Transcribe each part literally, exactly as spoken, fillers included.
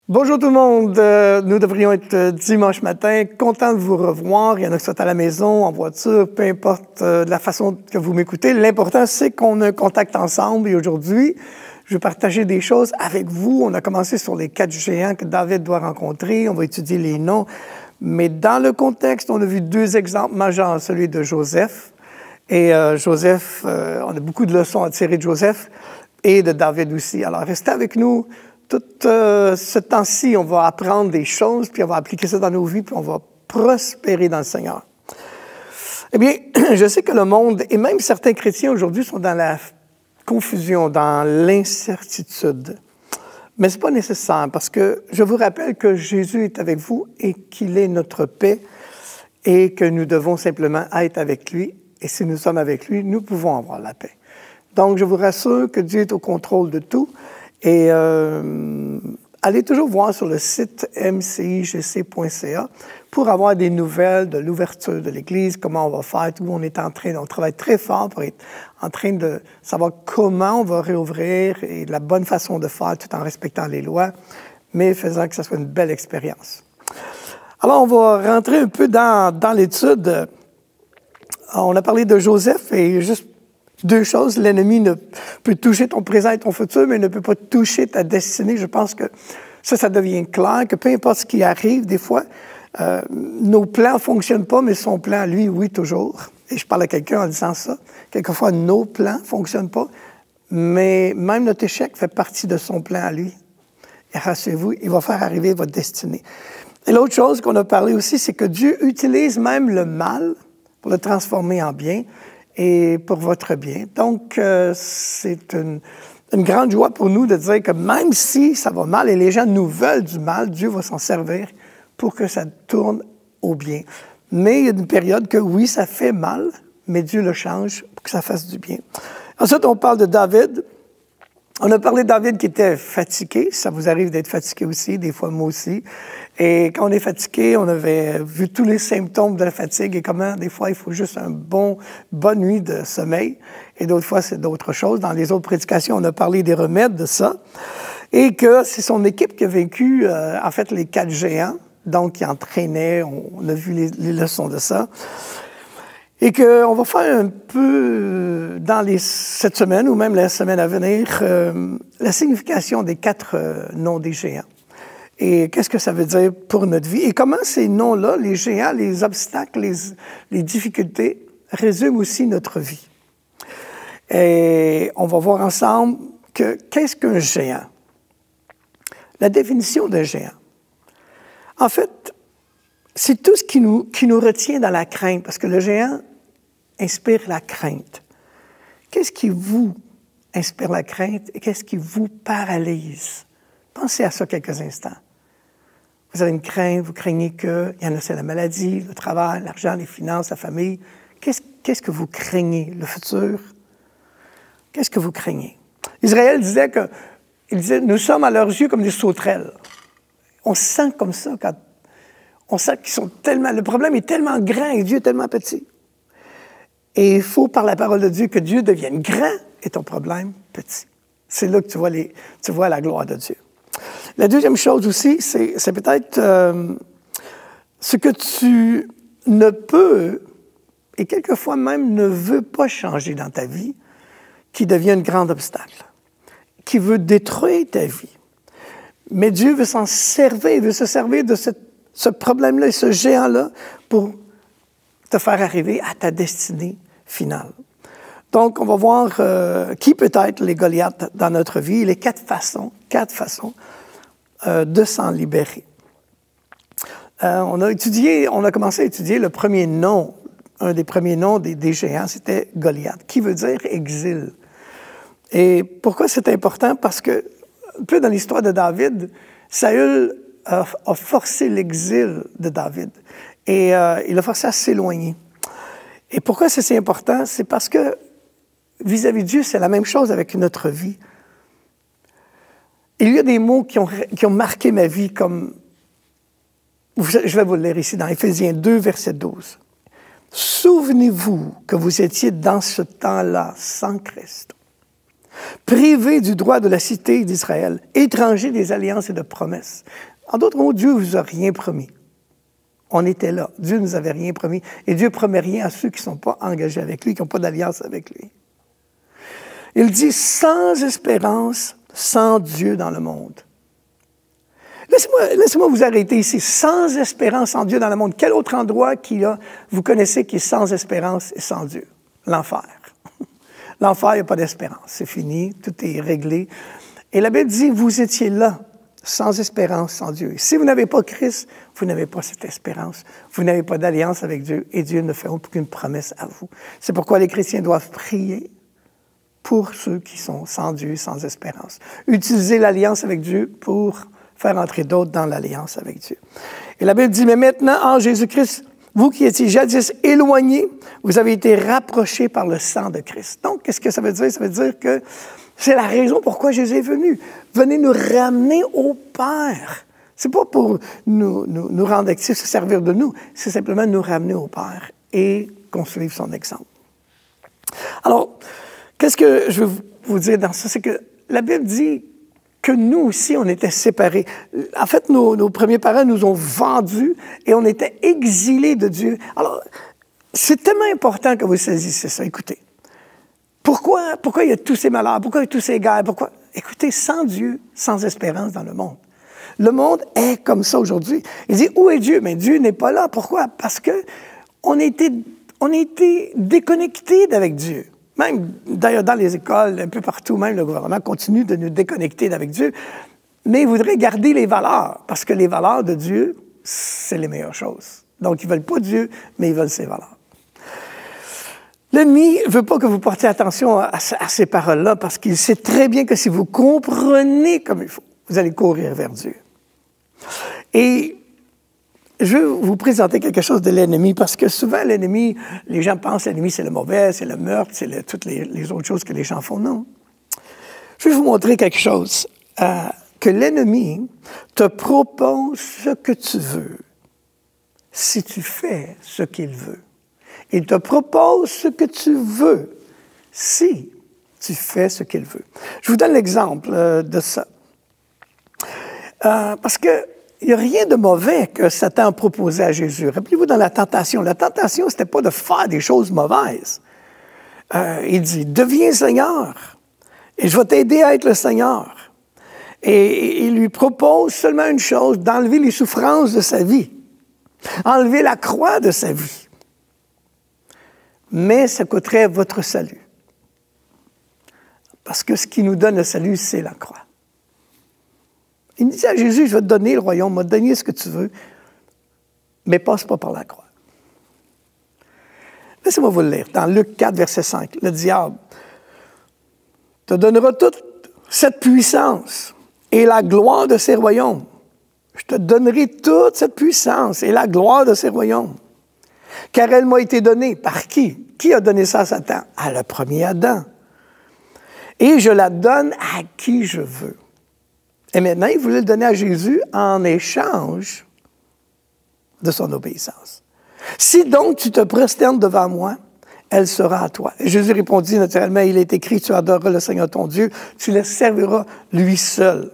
Bonjour tout le monde, euh, nous devrions être dimanche matin, content de vous revoir. Il y en a qui sont à la maison, en voiture, peu importe euh, la façon que vous m'écoutez. L'important, c'est qu'on a un contact ensemble et aujourd'hui, je vais partager des choses avec vous. On a commencé sur les quatre géants que David doit rencontrer, on va étudier les noms. Mais dans le contexte, on a vu deux exemples majeurs, celui de Joseph. Et euh, Joseph, euh, on a beaucoup de leçons à tirer de Joseph et de David aussi. Alors, restez avec nous. Tout euh, ce temps-ci, on va apprendre des choses, puis on va appliquer ça dans nos vies, puis on va prospérer dans le Seigneur. Eh bien, je sais que le monde, et même certains chrétiens aujourd'hui, sont dans la confusion, dans l'incertitude. Mais ce n'est pas nécessaire, parce que je vous rappelle que Jésus est avec vous et qu'il est notre paix, et que nous devons simplement être avec lui. Et si nous sommes avec lui, nous pouvons avoir la paix. Donc, je vous rassure que Dieu est au contrôle de tout. Et euh, allez toujours voir sur le site m c i g c point c a pour avoir des nouvelles de l'ouverture de l'Église, comment on va faire, tout. On est en train, on travaille très fort pour être en train de savoir comment on va réouvrir et la bonne façon de faire tout en respectant les lois, mais faisant que ça soit une belle expérience. Alors, on va rentrer un peu dans, dans l'étude. On a parlé de Joseph et juste deux choses. L'ennemi ne peut toucher ton présent et ton futur, mais ne peut pas toucher ta destinée. Je pense que ça, ça devient clair, que peu importe ce qui arrive, des fois, euh, nos plans ne fonctionnent pas, mais son plan, lui, oui, toujours. Et je parle à quelqu'un en disant ça. Quelquefois, nos plans ne fonctionnent pas, mais même notre échec fait partie de son plan à lui. Et rassurez-vous, il va faire arriver votre destinée. Et l'autre chose qu'on a parlé aussi, c'est que Dieu utilise même le mal pour le transformer en bien et pour votre bien. Donc, euh, c'est une, une grande joie pour nous de dire que même si ça va mal et les gens nous veulent du mal, Dieu va s'en servir pour que ça tourne au bien. Mais il y a une période que oui, ça fait mal, mais Dieu le change pour que ça fasse du bien. Ensuite, on parle de David. On a parlé de David qui était fatigué. Ça vous arrive d'être fatigué aussi, des fois moi aussi. Et quand on est fatigué, on avait vu tous les symptômes de la fatigue et comment des fois il faut juste une bon, bonne nuit de sommeil. Et d'autres fois, c'est d'autres choses. Dans les autres prédications, on a parlé des remèdes de ça. Et que c'est son équipe qui a vaincu, euh, en fait, les quatre géants. Donc, qui entraînaient, on, on a vu les, les leçons de ça. Et qu'on va faire un peu, dans les, cette semaine, ou même la semaine à venir, euh, la signification des quatre euh, noms des géants. Et qu'est-ce que ça veut dire pour notre vie? Et comment ces noms-là, les géants, les obstacles, les, les difficultés, résument aussi notre vie. Et on va voir ensemble que qu'est-ce qu'un géant? La définition d'un géant. En fait, c'est tout ce qui nous, qui nous retient dans la crainte, parce que le géant inspire la crainte. Qu'est-ce qui vous inspire la crainte et qu'est-ce qui vous paralyse? Pensez à ça quelques instants. Vous avez une crainte, vous craignez que, il y en a, c'est la maladie, le travail, l'argent, les finances, la famille. Qu'est-ce, qu'est-ce que vous craignez? Le futur? Qu'est-ce que vous craignez? Israël disait que, il disait, nous sommes à leurs yeux comme des sauterelles. On se sent comme ça quand on sent qu'ils sont tellement, le problème est tellement grand et Dieu est tellement petit. Et il faut, par la parole de Dieu, que Dieu devienne grand et ton problème petit. C'est là que tu vois, les, tu vois la gloire de Dieu. La deuxième chose aussi, c'est, c'est peut-être euh, ce que tu ne peux, et quelquefois même ne veux pas changer dans ta vie, qui devient un grand obstacle, qui veut détruire ta vie. Mais Dieu veut s'en servir, il veut se servir de cette, ce problème-là et ce géant-là pour te faire arriver à ta destinée finale. Donc, on va voir euh, qui peut être les Goliaths dans notre vie, les quatre façons, quatre façons euh, de s'en libérer. Euh, on a étudié, on a commencé à étudier le premier nom, un des premiers noms des, des géants, c'était Goliath, qui veut dire exil. Et pourquoi c'est important? Parce que, un peu dans l'histoire de David, Saül a, a forcé l'exil de David et euh, il a forcé à s'éloigner. Et pourquoi c'est si important? C'est parce que vis-à-vis de Dieu, c'est la même chose avec notre vie. Il y a des mots qui ont, qui ont marqué ma vie comme... Je vais vous le lire ici dans Éphésiens deux, verset douze. « Souvenez-vous que vous étiez dans ce temps-là sans Christ. privés du droit de la cité d'Israël, étrangers des alliances et de promesses. En d'autres mots, Dieu ne vous a rien promis. On était là. Dieu ne nous avait rien promis. Et Dieu ne promet rien à ceux qui ne sont pas engagés avec lui, qui n'ont pas d'alliance avec lui. Il dit, sans espérance, sans Dieu dans le monde. Laissez-moi, laissez-moi vous arrêter ici. Sans espérance, sans Dieu dans le monde. Quel autre endroit qu'il y a, vous connaissez, qui est sans espérance et sans Dieu? L'enfer. L'enfer, il n'y a pas d'espérance. C'est fini, tout est réglé. Et la Bible dit, vous étiez là, sans espérance, sans Dieu. Et si vous n'avez pas Christ, vous n'avez pas cette espérance. Vous n'avez pas d'alliance avec Dieu et Dieu ne fait aucune promesse à vous. C'est pourquoi les chrétiens doivent prier pour ceux qui sont sans Dieu, sans espérance. Utiliser l'alliance avec Dieu pour faire entrer d'autres dans l'alliance avec Dieu. Et la Bible dit, mais maintenant, en Jésus-Christ, vous qui étiez jadis éloignés, vous avez été rapprochés par le sang de Christ. Donc, qu'est-ce que ça veut dire? Ça veut dire que c'est la raison pourquoi Jésus est venu. Venez nous ramener au Père. C'est pas pour nous, nous, nous rendre actifs, se servir de nous. C'est simplement nous ramener au Père et qu'on suive son exemple. Alors, qu'est-ce que je veux vous dire dans ça? C'est que la Bible dit que nous aussi, on était séparés. En fait, nos, nos premiers parents nous ont vendus et on était exilés de Dieu. Alors, c'est tellement important que vous saisissiez ça. Écoutez, pourquoi, pourquoi il y a tous ces malheurs? Pourquoi il y a tous ces guerres? Pourquoi? Écoutez, sans Dieu, sans espérance dans le monde. Le monde est comme ça aujourd'hui. Il dit, où est Dieu? Mais Dieu n'est pas là. Pourquoi? Parce que on a été, on a été déconnectés d'avec Dieu. Même, d'ailleurs, dans les écoles, un peu partout, même le gouvernement continue de nous déconnecter d'avec Dieu, mais ils voudraient garder les valeurs, parce que les valeurs de Dieu, c'est les meilleures choses. Donc, ils ne veulent pas Dieu, mais ils veulent ses valeurs. L'ennemi ne veut pas que vous portiez attention à, à ces paroles-là, parce qu'il sait très bien que si vous comprenez comme il faut, vous allez courir vers Dieu. Et je veux vous présenter quelque chose de l'ennemi, parce que souvent, l'ennemi, les gens pensent que l'ennemi, c'est le mauvais, c'est le meurtre, c'est le, toutes les, les autres choses que les gens font. Non. Je vais vous montrer quelque chose. Euh, que l'ennemi te propose ce que tu veux si tu fais ce qu'il veut. Il te propose ce que tu veux si tu fais ce qu'il veut. Je vous donne l'exemple euh, de ça. Euh, parce que il n'y a rien de mauvais que Satan a proposé à Jésus. Rappelez-vous dans la tentation. La tentation, ce n'était pas de faire des choses mauvaises. Euh, il dit, deviens Seigneur et je vais t'aider à être le Seigneur. Et il lui propose seulement une chose, d'enlever les souffrances de sa vie, enlever la croix de sa vie. Mais ça coûterait votre salut. Parce que ce qui nous donne le salut, c'est la croix. Il dit à Jésus, je vais te donner le royaume, je vais te donner ce que tu veux, mais passe pas par la croix. Laissez-moi vous le lire. Dans Luc quatre, verset cinq, le diable te donnera toute cette puissance et la gloire de ces royaumes. Je te donnerai toute cette puissance et la gloire de ces royaumes. Car elle m'a été donnée. Par qui? Qui a donné ça à Satan? À le premier Adam. Et je la donne à qui je veux. Et maintenant, il voulait le donner à Jésus en échange de son obéissance. Si donc tu te prosternes devant moi, elle sera à toi. Et Jésus répondit naturellement, il est écrit, tu adoreras le Seigneur ton Dieu, tu le serviras lui seul.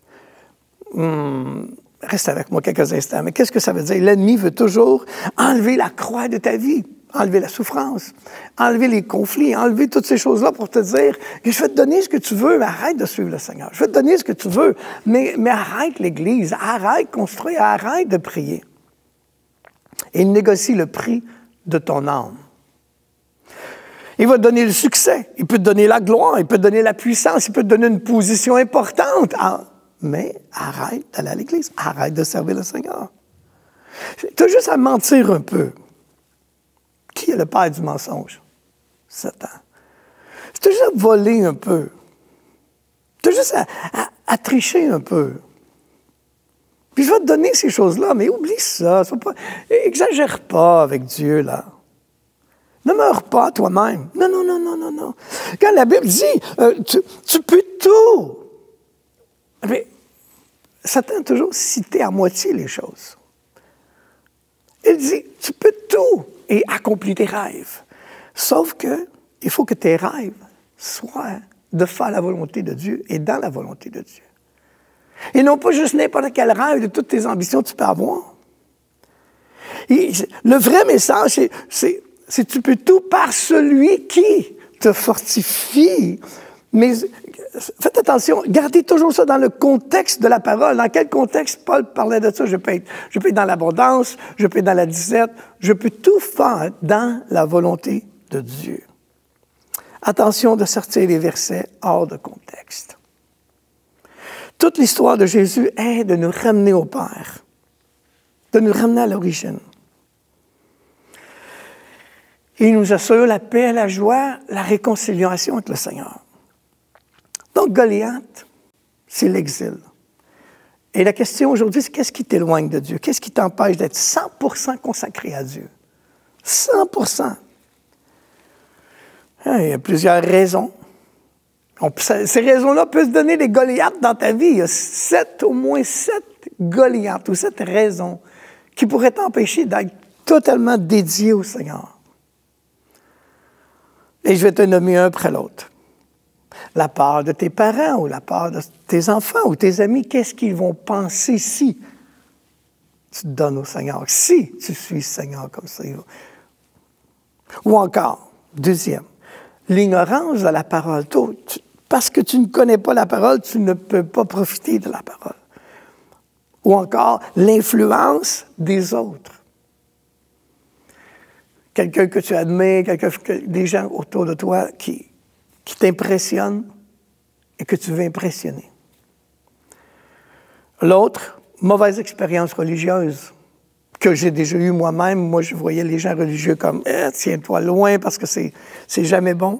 Hum, reste avec moi quelques instants. Mais qu'est-ce que ça veut dire? L'ennemi veut toujours enlever la croix de ta vie, enlever la souffrance, enlever les conflits, enlever toutes ces choses-là pour te dire, je vais te donner ce que tu veux, mais arrête de suivre le Seigneur. Je vais te donner ce que tu veux, mais, mais arrête l'Église, arrête de construire, arrête de prier. Et il négocie le prix de ton âme. Il va te donner le succès, il peut te donner la gloire, il peut te donner la puissance, il peut te donner une position importante. Mais arrête d'aller à l'Église, arrête de servir le Seigneur. Tu as juste à mentir un peu. Qui est le père du mensonge? Satan. Tu as juste à voler un peu. Tu as juste à, à, à tricher un peu. Puis je vais te donner ces choses-là, mais oublie ça. Sois pas, exagère pas avec Dieu, là. Ne meurs pas toi-même. Non, non, non, non, non, non. Quand la Bible dit, euh, tu, tu peux tout. Mais Satan a toujours cité à moitié les choses. Il dit, tu peux tout et accomplir tes rêves. Sauf que il faut que tes rêves soient de faire la volonté de Dieu et dans la volonté de Dieu. Et non pas juste n'importe quel rêve de toutes tes ambitions que tu peux avoir. Et le vrai message, c'est que tu peux tout par celui qui te fortifie. Mais faites attention, gardez toujours ça dans le contexte de la parole. Dans quel contexte Paul parlait de ça? Je peux être, je peux être dans l'abondance, je peux être dans la disette, je peux tout faire dans la volonté de Dieu. Attention de sortir les versets hors de contexte. Toute l'histoire de Jésus est de nous ramener au Père, de nous ramener à l'origine. Il nous assure la paix, la joie, la réconciliation avec le Seigneur. Donc, Goliath, c'est l'exil. Et la question aujourd'hui, c'est qu'est-ce qui t'éloigne de Dieu? Qu'est-ce qui t'empêche d'être cent pour cent consacré à Dieu? cent pour cent. Il y a plusieurs raisons. On, ces raisons-là peuvent se donner des Goliaths dans ta vie. Il y a sept, au moins sept Goliaths ou sept raisons qui pourraient t'empêcher d'être totalement dédié au Seigneur. Et je vais te nommer un après l'autre. La part de tes parents ou la part de tes enfants ou tes amis, qu'est-ce qu'ils vont penser si tu te donnes au Seigneur, si tu suis le Seigneur comme ça? Ou encore, deuxième, l'ignorance de la parole. Parce que tu ne connais pas la parole, tu ne peux pas profiter de la parole. Ou encore, l'influence des autres. Quelqu'un que tu admires, quelqu'un, des gens autour de toi qui, qui t'impressionnent et que tu veux impressionner. L'autre, mauvaise expérience religieuse que j'ai déjà eue moi-même. Moi, je voyais les gens religieux comme eh, « tiens-toi loin parce que c'est, c'est jamais bon ».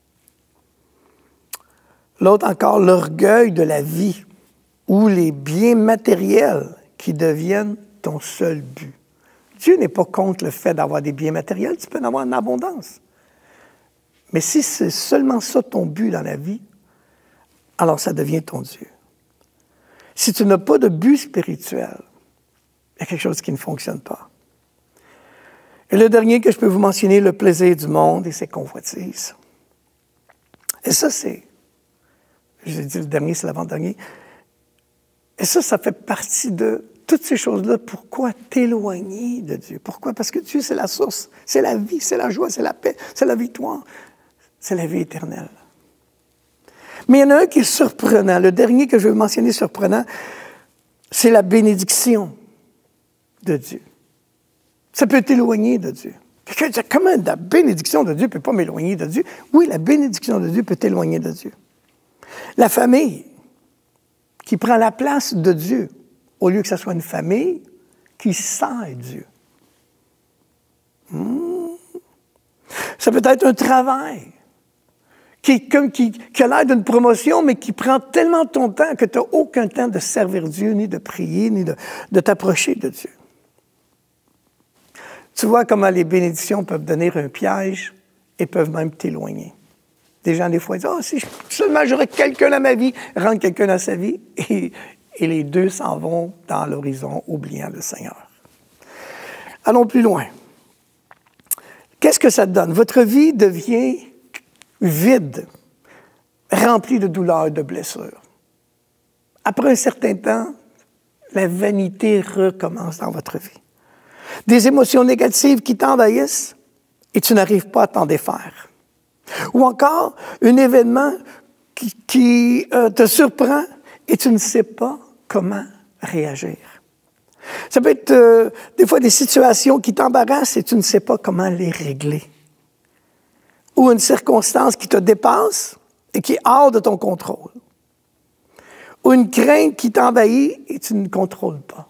L'autre encore, l'orgueil de la vie ou les biens matériels qui deviennent ton seul but. Dieu n'est pas contre le fait d'avoir des biens matériels, tu peux en avoir en abondance. Mais si c'est seulement ça ton but dans la vie, alors ça devient ton Dieu. Si tu n'as pas de but spirituel, il y a quelque chose qui ne fonctionne pas. Et le dernier que je peux vous mentionner, le plaisir du monde et ses convoitises. Et ça, c'est, j'ai dit le dernier, c'est l'avant-dernier. Et ça, ça fait partie de toutes ces choses-là. Pourquoi t'éloigner de Dieu? Pourquoi? Parce que Dieu, c'est la source, c'est la vie, c'est la joie, c'est la paix, c'est la victoire, c'est la vie éternelle. Mais il y en a un qui est surprenant. Le dernier que je veux mentionner surprenant, c'est la bénédiction de Dieu. Ça peut t'éloigner de Dieu. Quelqu'un dit, comment la bénédiction de Dieu ne peut pas m'éloigner de Dieu? Oui, la bénédiction de Dieu peut t'éloigner de Dieu. La famille qui prend la place de Dieu, au lieu que ce soit une famille qui sert Dieu. Hmm. Ça peut être un travail qui, qui, qui a l'air d'une promotion, mais qui prend tellement ton temps que tu n'as aucun temps de servir Dieu, ni de prier, ni de, de t'approcher de Dieu. Tu vois comment les bénédictions peuvent donner un piège et peuvent même t'éloigner. Des gens, des fois, disent « Ah, oh, si seulement j'aurais quelqu'un dans ma vie, rendre quelqu'un dans sa vie. » Et, et les deux s'en vont dans l'horizon, oubliant le Seigneur. Allons plus loin. Qu'est-ce que ça te donne? Votre vie devient vide, remplie de douleurs et de blessures. Après un certain temps, la vanité recommence dans votre vie. Des émotions négatives qui t'envahissent et tu n'arrives pas à t'en défaire. Ou encore, un événement qui, qui euh, te surprend et tu ne sais pas comment réagir. Ça peut être euh, des fois des situations qui t'embarrassent et tu ne sais pas comment les régler. Ou une circonstance qui te dépasse et qui est hors de ton contrôle. Ou une crainte qui t'envahit et tu ne contrôles pas.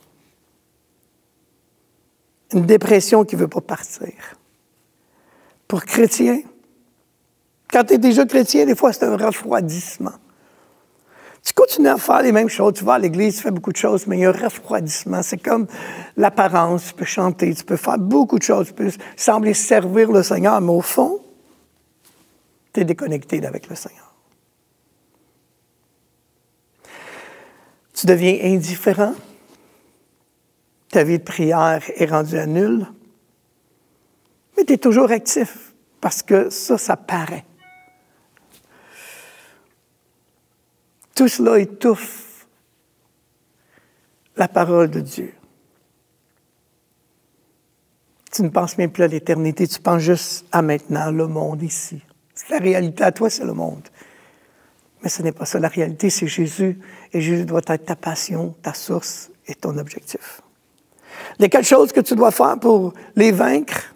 Une dépression qui ne veut pas partir. Pour chrétien, quand tu es déjà chrétien, des fois, c'est un refroidissement. Tu continues à faire les mêmes choses. Tu vas à l'église, tu fais beaucoup de choses, mais il y a un refroidissement. C'est comme l'apparence. Tu peux chanter, tu peux faire beaucoup de choses. Tu peux sembler servir le Seigneur, mais au fond, tu es déconnecté d'avec le Seigneur. Tu deviens indifférent. Ta vie de prière est rendue à nulle. Mais tu es toujours actif, parce que ça, ça paraît. tout cela étouffe la parole de Dieu. Tu ne penses même plus à l'éternité, tu penses juste à maintenant, le monde ici. La réalité à toi, c'est le monde. Mais ce n'est pas ça. La réalité, c'est Jésus. Et Jésus doit être ta passion, ta source et ton objectif. Il y a quelque chose que tu dois faire pour les vaincre.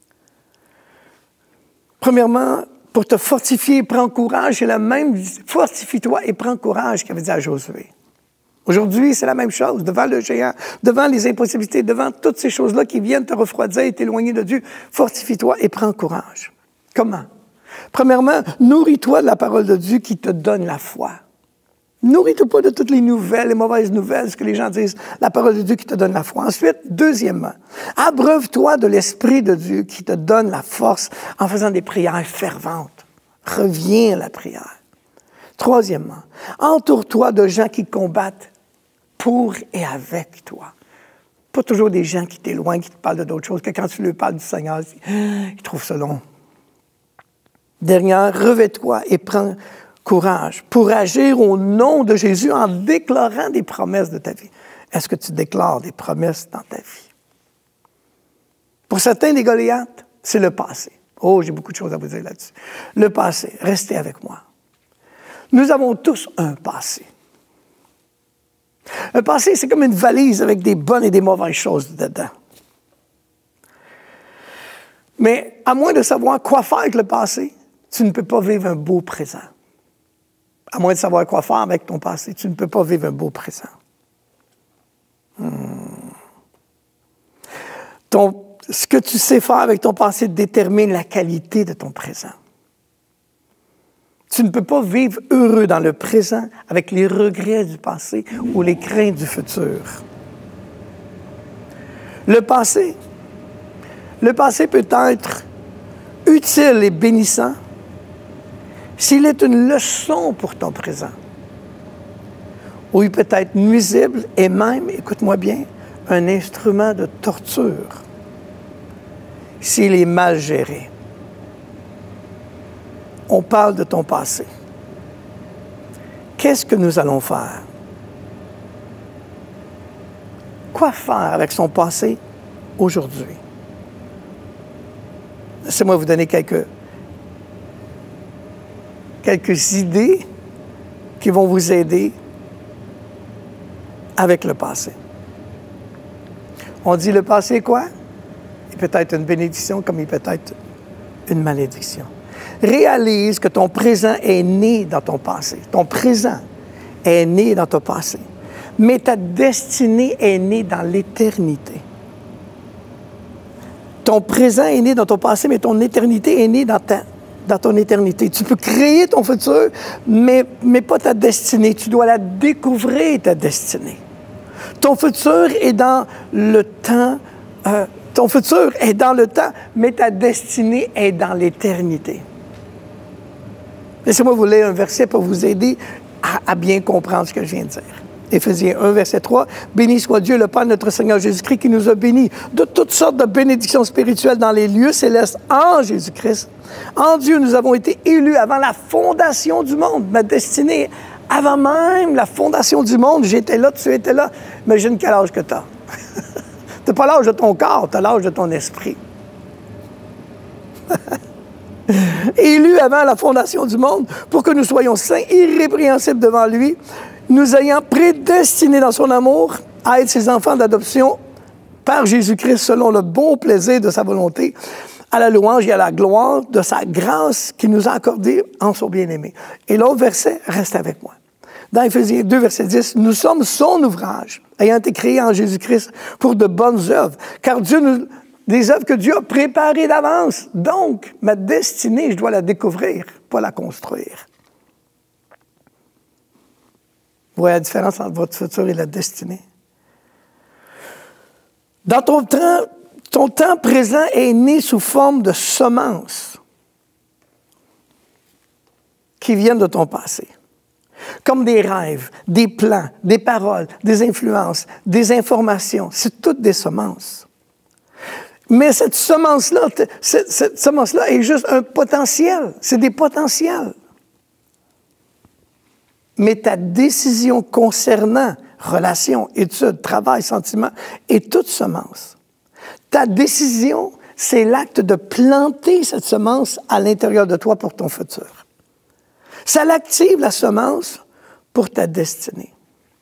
Premièrement, pour te fortifier, prends courage. C'est la même, fortifie-toi et prends courage qu'avait dit à Josué. Aujourd'hui, c'est la même chose. Devant le géant, devant les impossibilités, devant toutes ces choses-là qui viennent te refroidir et t'éloigner de Dieu, fortifie-toi et prends courage. Comment? Premièrement, nourris-toi de la parole de Dieu qui te donne la foi. Nourris-toi pas de toutes les nouvelles, les mauvaises nouvelles, ce que les gens disent, la parole de Dieu qui te donne la foi. Ensuite, deuxièmement, abreuve-toi de l'Esprit de Dieu qui te donne la force en faisant des prières ferventes. Reviens à la prière. Troisièmement, entoure-toi de gens qui combattent pour et avec toi. Pas toujours des gens qui t'éloignent, qui te parlent d'autres choses, que quand tu leur parles du Seigneur, ils trouvent ça long. Dernière, revêt-toi et prends courage pour agir au nom de Jésus en déclarant des promesses de ta vie. Est-ce que tu déclares des promesses dans ta vie? Pour certains des Goliaths, c'est le passé. Oh, j'ai beaucoup de choses à vous dire là-dessus. Le passé, restez avec moi. Nous avons tous un passé. Un passé, c'est comme une valise avec des bonnes et des mauvaises choses dedans. Mais à moins de savoir quoi faire avec le passé, tu ne peux pas vivre un beau présent. À moins de savoir quoi faire avec ton passé, tu ne peux pas vivre un beau présent. Hmm. Ton, ce que tu sais faire avec ton passé détermine la qualité de ton présent. Tu ne peux pas vivre heureux dans le présent avec les regrets du passé ou les craintes du futur. Le passé, le passé peut être utile et bénissant s'il est une leçon pour ton présent. Ou il peut être nuisible et même, écoute-moi bien, un instrument de torture s'il est mal géré. On parle de ton passé. Qu'est-ce que nous allons faire? Quoi faire avec son passé aujourd'hui? Laissez-moi vous donner quelques, quelques idées qui vont vous aider avec le passé. On dit le passé est quoi? Il peut être une bénédiction comme il peut être une malédiction. Réalise que ton présent est né dans ton passé. Ton présent est né dans ton passé. Mais ta destinée est née dans l'éternité. Ton présent est né dans ton passé, mais ton éternité est née dans, ta, dans ton éternité. Tu peux créer ton futur, mais, mais pas ta destinée. Tu dois la découvrir, ta destinée. Ton futur est dans le temps. Euh, ton futur est dans le temps, mais ta destinée est dans l'éternité. Laissez-moi vous lire un verset pour vous aider à, à bien comprendre ce que je viens de dire. Éphésiens un, verset trois. « Béni soit Dieu, le Père de notre Seigneur Jésus-Christ, qui nous a bénis de toutes sortes de bénédictions spirituelles dans les lieux célestes en Jésus-Christ. En Dieu, nous avons été élus avant la fondation du monde. Ma destinée, avant même la fondation du monde, j'étais là, tu étais là. Imagine quel âge que tu as. Tu n'as pas l'âge de ton corps, tu as l'âge de ton esprit. » Élu avant la fondation du monde, pour que nous soyons saints, irrépréhensibles devant lui, nous ayant prédestinés dans son amour à être ses enfants d'adoption par Jésus-Christ selon le bon plaisir de sa volonté, à la louange et à la gloire de sa grâce qu'il nous a accordée en son bien-aimé. Et l'autre verset, reste avec moi. Dans Éphésiens deux, verset dix, « Nous sommes son ouvrage, ayant été créés en Jésus-Christ pour de bonnes œuvres, car Dieu nous... des œuvres que Dieu a préparées d'avance. Donc, ma destinée, je dois la découvrir, pas la construire. » Vous voyez la différence entre votre futur et la destinée? Dans ton temps, ton temps présent est né sous forme de semences qui viennent de ton passé. Comme des rêves, des plans, des paroles, des influences, des informations. C'est toutes des semences. Mais cette semence-là, cette, cette semence-là est juste un potentiel. C'est des potentiels. mais ta décision concernant relations, études, travail, sentiments est toute semence. Ta décision, c'est l'acte de planter cette semence à l'intérieur de toi pour ton futur. Ça l'active, la semence, pour ta destinée.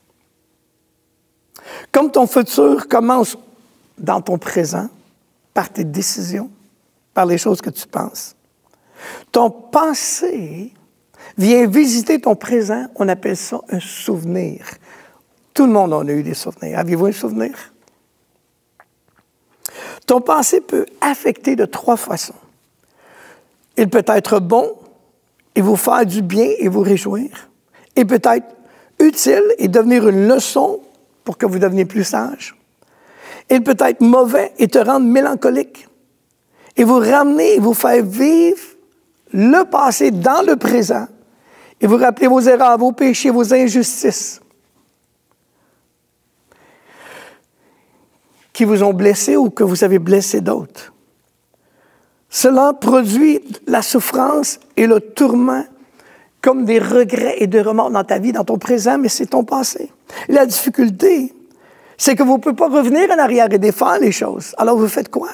Comme ton futur commence dans ton présent, par tes décisions, par les choses que tu penses, ton passé vient visiter ton présent, on appelle ça un souvenir. Tout le monde en a eu des souvenirs. Avez-vous un souvenir? Ton passé peut affecter de trois façons. Il peut être bon et vous faire du bien et vous réjouir. Il peut être utile et devenir une leçon pour que vous deveniez plus sage. Il peut être mauvais et te rendre mélancolique. Et vous ramener et vous faire vivre le passé dans le présent et vous rappeler vos erreurs, vos péchés, vos injustices qui vous ont blessé ou que vous avez blessé d'autres. Cela produit la souffrance et le tourment comme des regrets et des remords dans ta vie, dans ton présent, mais c'est ton passé. Et la difficulté, c'est que vous ne pouvez pas revenir en arrière et défaire les choses. Alors vous faites quoi?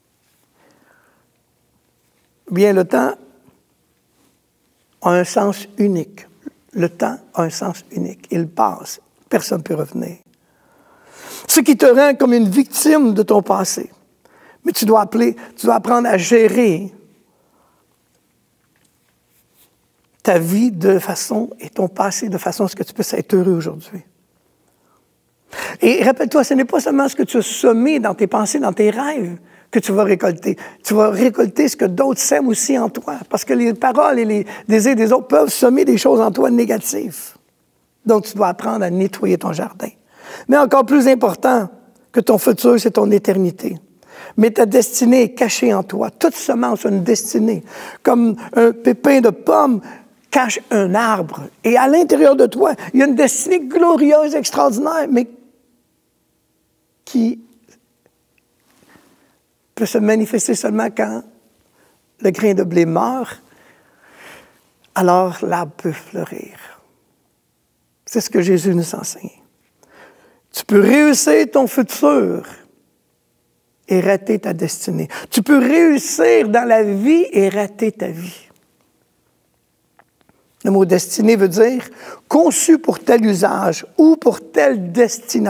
Bien, le temps a un sens unique. Le temps a un sens unique. Il passe. Personne ne peut revenir. Ce qui te rend comme une victime de ton passé. Mais tu dois appeler, tu dois apprendre à gérer ta vie de façon, et ton passé de façon à ce que tu puisses être heureux aujourd'hui. Et rappelle-toi, ce n'est pas seulement ce que tu as semé dans tes pensées, dans tes rêves, que tu vas récolter. Tu vas récolter ce que d'autres sèment aussi en toi. Parce que les paroles et les désirs des autres peuvent semer des choses en toi négatives. Donc, tu dois apprendre à nettoyer ton jardin. Mais encore plus important que ton futur, c'est ton éternité. Mais ta destinée est cachée en toi. Toute semence a une destinée. Comme un pépin de pomme cache un arbre. Et à l'intérieur de toi, il y a une destinée glorieuse, extraordinaire, mais qui peut se manifester seulement quand le grain de blé meurt. Alors l'arbre peut fleurir. C'est ce que Jésus nous enseigne. Tu peux réussir ton futur et rater ta destinée. Tu peux réussir dans la vie et rater ta vie. Le mot « destinée » veut dire « conçu pour tel usage ou pour tel destinataire ».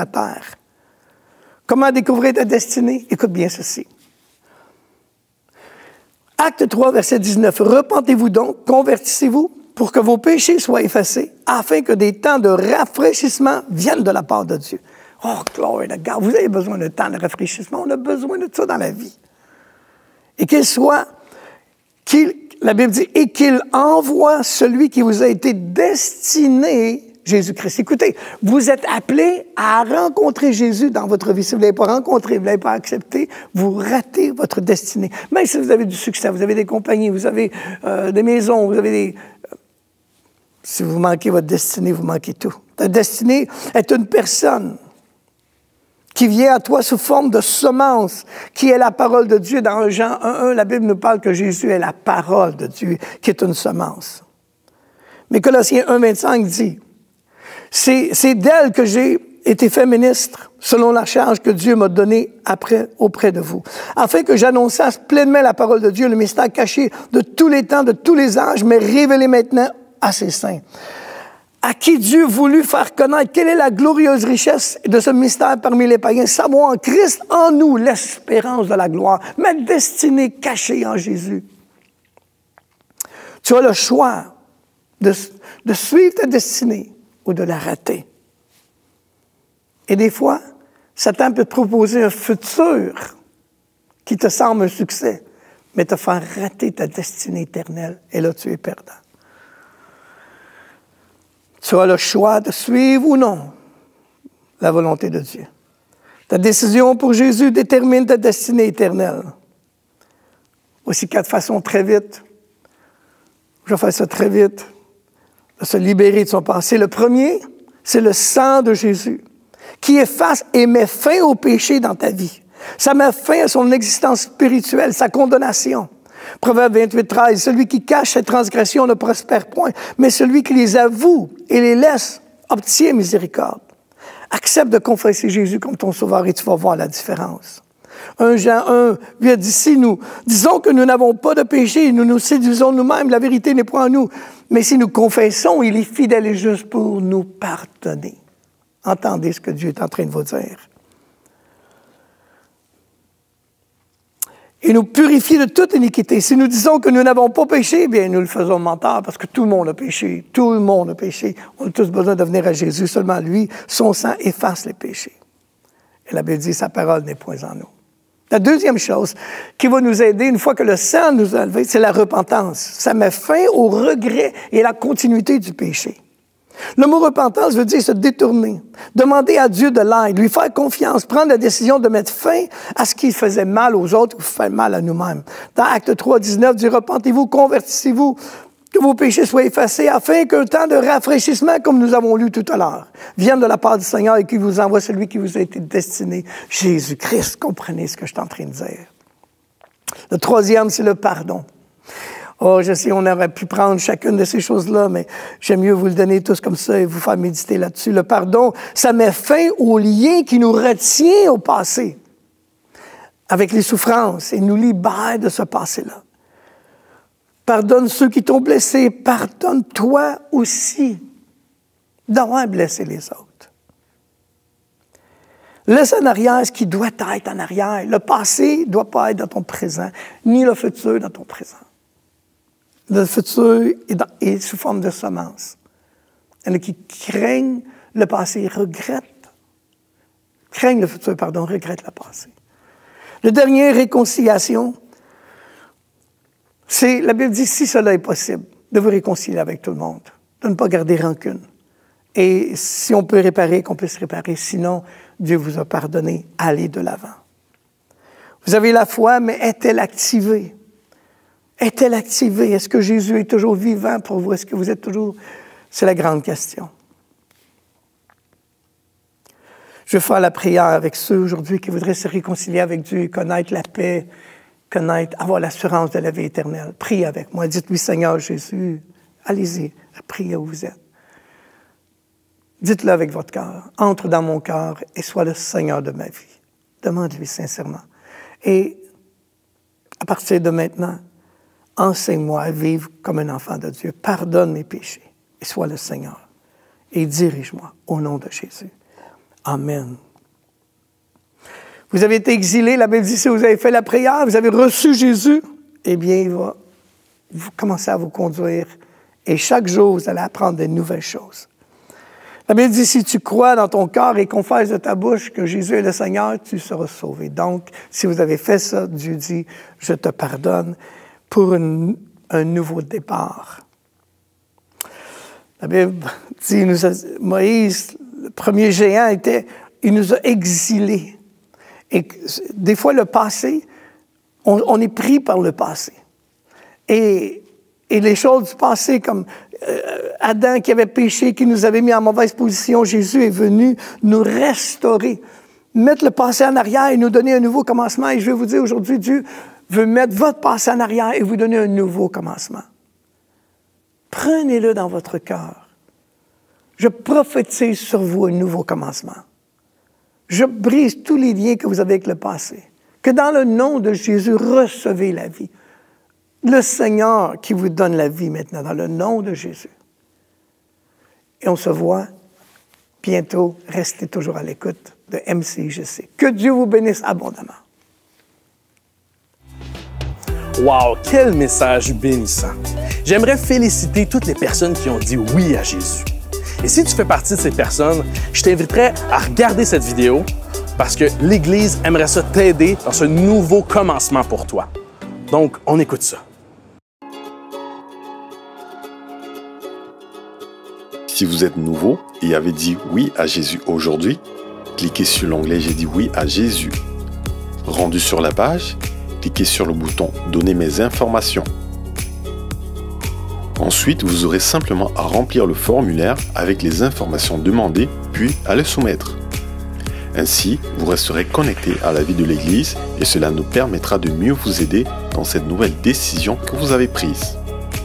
Comment découvrir ta destinée? Écoute bien ceci. Acte trois, verset dix-neuf. « Repentez-vous donc, convertissez-vous, pour que vos péchés soient effacés, afin que des temps de rafraîchissement viennent de la part de Dieu. » Oh, glory to God, vous avez besoin de temps de rafraîchissement, on a besoin de ça dans la vie. Et qu'il soit, qu'il, la Bible dit, et qu'il envoie celui qui vous a été destiné, Jésus-Christ. Écoutez, vous êtes appelés à rencontrer Jésus dans votre vie. Si vous ne l'avez pas rencontré, vous ne l'avez pas accepté, vous ratez votre destinée. Même si vous avez du succès, vous avez des compagnies, vous avez euh, des maisons, vous avez des... Si vous manquez votre destinée, vous manquez tout. Ta destinée est une personne qui vient à toi sous forme de semence, qui est la parole de Dieu. Dans Jean un un, la Bible nous parle que Jésus est la parole de Dieu, qui est une semence. Mais Colossiens un vingt-cinq dit, c'est, c'est d'elle que j'ai été fait ministre, selon la charge que Dieu m'a donnée après, auprès de vous, afin que j'annonçasse pleinement la parole de Dieu, le mystère caché de tous les temps, de tous les âges, mais révélé maintenant à ses saints, à qui Dieu voulut faire connaître quelle est la glorieuse richesse de ce mystère parmi les païens, savoir en Christ, en nous, l'espérance de la gloire, ma destinée cachée en Jésus. Tu as le choix de, de suivre ta destinée ou de la rater. Et des fois, Satan peut te proposer un futur qui te semble un succès, mais te faire rater ta destinée éternelle. Et là, tu es perdant. Tu as le choix de suivre ou non la volonté de Dieu. Ta décision pour Jésus détermine ta destinée éternelle. Aussi quatre façons très vite. Je vais faire ça très vite. De se libérer de son passé. Le premier, c'est le sang de Jésus qui efface et met fin au péché dans ta vie. Ça met fin à son existence spirituelle, sa condamnation. Proverbe vingt-huit, treize, celui qui cache ses transgressions ne prospère point, mais celui qui les avoue et les laisse obtient miséricorde. Accepte de confesser Jésus comme ton sauveur et tu vas voir la différence. un Jean un, huit dit, si nous disons que nous n'avons pas de péché, nous nous séduisons nous-mêmes, la vérité n'est point en nous. Mais si nous confessons, il est fidèle et juste pour nous pardonner. Entendez ce que Dieu est en train de vous dire. Et nous purifier de toute iniquité. Si nous disons que nous n'avons pas péché, bien, nous le faisons menteur parce que tout le monde a péché. Tout le monde a péché. On a tous besoin de venir à Jésus. Seulement lui, son sang efface les péchés. Et la Bible dit, sa parole n'est point en nous. La deuxième chose qui va nous aider, une fois que le sang nous a levé, c'est la repentance. Ça met fin au regret et à la continuité du péché. Le mot repentance veut dire se détourner, demander à Dieu de l'aide, lui faire confiance, prendre la décision de mettre fin à ce qui faisait mal aux autres ou fait mal à nous-mêmes. Dans Acte trois, dix-neuf, dit « Repentez-vous, convertissez-vous, que vos péchés soient effacés, afin qu'un temps de rafraîchissement, comme nous avons lu tout à l'heure, vienne de la part du Seigneur et qu'il vous envoie celui qui vous a été destiné, Jésus-Christ. » Comprenez ce que je suis en train de dire. Le troisième, c'est le pardon. Oh, je sais, on aurait pu prendre chacune de ces choses-là, mais j'aime mieux vous le donner tous comme ça et vous faire méditer là-dessus. Le pardon, ça met fin au lien qui nous retient au passé, avec les souffrances, et nous libère de ce passé-là. Pardonne ceux qui t'ont blessé, pardonne-toi aussi d'avoir blessé les autres. Laisse en arrière ce qui doit être en arrière. Le passé ne doit pas être dans ton présent, ni le futur dans ton présent. Le futur est, dans, est sous forme de semence. Il y en a qui craignent le passé, regrettent. Craignent le futur, pardon, regrettent le passé. Le dernier, réconciliation, c'est, la Bible dit, si cela est possible, de vous réconcilier avec tout le monde, de ne pas garder rancune. Et si on peut réparer, qu'on puisse réparer. Sinon, Dieu vous a pardonné, allez de l'avant. Vous avez la foi, mais est-elle activée? Est-elle activée? Est-ce que Jésus est toujours vivant pour vous? Est-ce que vous êtes toujours... C'est la grande question. Je vais faire la prière avec ceux aujourd'hui qui voudraient se réconcilier avec Dieu, connaître la paix, connaître, avoir l'assurance de la vie éternelle. Priez avec moi. Dites-lui, Seigneur Jésus, allez-y, priez où vous êtes. Dites-le avec votre cœur. Entre dans mon cœur et sois le Seigneur de ma vie. Demande-lui sincèrement. Et à partir de maintenant, enseigne-moi à vivre comme un enfant de Dieu. Pardonne mes péchés et sois le Seigneur. Et dirige-moi au nom de Jésus. Amen. Vous avez été exilé, la Bible dit, si vous avez fait la prière, vous avez reçu Jésus, eh bien, il va vous commencer à vous conduire. Et chaque jour, vous allez apprendre de nouvelles choses. La Bible dit, si tu crois dans ton cœur et confesses de ta bouche que Jésus est le Seigneur, tu seras sauvé. Donc, si vous avez fait ça, Dieu dit, je te pardonne pour une, un nouveau départ. La Bible dit, nous a, Moïse, le premier géant, était, il nous a exilés. Et des fois, le passé, on, on est pris par le passé. Et, et les choses du passé, comme euh, Adam qui avait péché, qui nous avait mis en mauvaise position, Jésus est venu nous restaurer, mettre le passé en arrière et nous donner un nouveau commencement. Et je vais vous dire aujourd'hui, Dieu veut mettre votre passé en arrière et vous donner un nouveau commencement. Prenez-le dans votre cœur. Je prophétise sur vous un nouveau commencement. Je brise tous les liens que vous avez avec le passé. Que dans le nom de Jésus, recevez la vie. Le Seigneur qui vous donne la vie maintenant, dans le nom de Jésus. Et on se voit bientôt. Restez toujours à l'écoute de M C I G C. Que Dieu vous bénisse abondamment. Wow, quel message bénissant! J'aimerais féliciter toutes les personnes qui ont dit oui à Jésus. Et si tu fais partie de ces personnes, je t'inviterais à regarder cette vidéo parce que l'Église aimerait ça t'aider dans ce nouveau commencement pour toi. Donc, on écoute ça. Si vous êtes nouveau et avez dit oui à Jésus aujourd'hui, cliquez sur l'onglet « J'ai dit oui à Jésus ». Rendu sur la page, cliquez sur le bouton « Donner mes informations ». Ensuite, vous aurez simplement à remplir le formulaire avec les informations demandées, puis à le soumettre. Ainsi, vous resterez connecté à la vie de l'Église et cela nous permettra de mieux vous aider dans cette nouvelle décision que vous avez prise.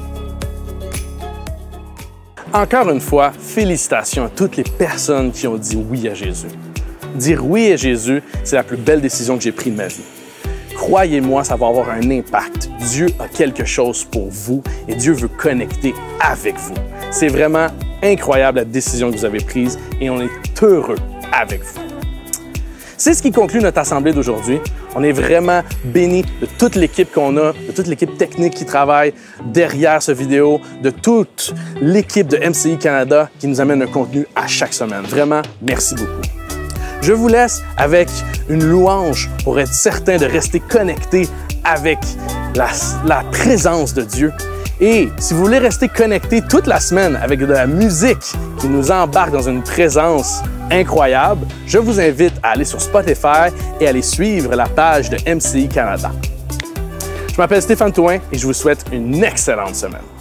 Encore une fois, félicitations à toutes les personnes qui ont dit oui à Jésus. Dire oui à Jésus, c'est la plus belle décision que j'ai prise de ma vie. Croyez-moi, ça va avoir un impact. Dieu a quelque chose pour vous et Dieu veut connecter avec vous. C'est vraiment incroyable la décision que vous avez prise et on est heureux avec vous. C'est ce qui conclut notre assemblée d'aujourd'hui. On est vraiment bénis de toute l'équipe qu'on a, de toute l'équipe technique qui travaille derrière ce vidéo, de toute l'équipe de M C I Canada qui nous amène un contenu à chaque semaine. Vraiment, merci beaucoup. Je vous laisse avec une louange pour être certain de rester connecté avec la, la présence de Dieu. Et si vous voulez rester connecté toute la semaine avec de la musique qui nous embarque dans une présence incroyable, je vous invite à aller sur Spotify et à aller suivre la page de M C I Canada. Je m'appelle Stéphane Touin et je vous souhaite une excellente semaine.